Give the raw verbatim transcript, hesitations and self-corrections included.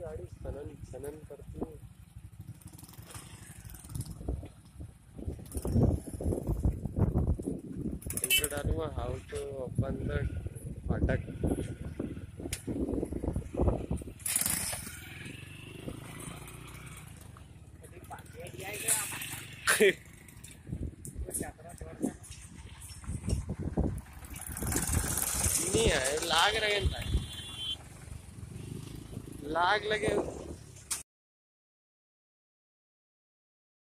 गाड़ी सनन सनन करती है। इंट्रो डालूंगा हाउ टू ओपन द फाटक। नहीं है लाग रहे लाग लगे।